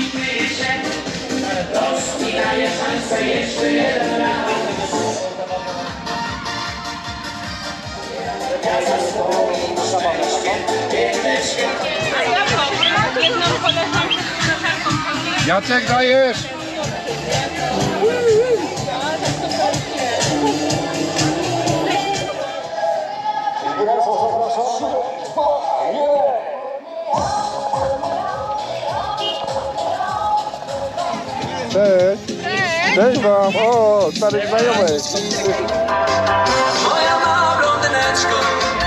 Rozpinaje szansę jeszcze jeden raz. Ja za swoim szczęściem biegnę świat. A ja mam jedną koleżankę z koleżanką. Jacek, dajesz! Cześć! Cześć wam! O, starych znajomych! Moja mała blondyneczko,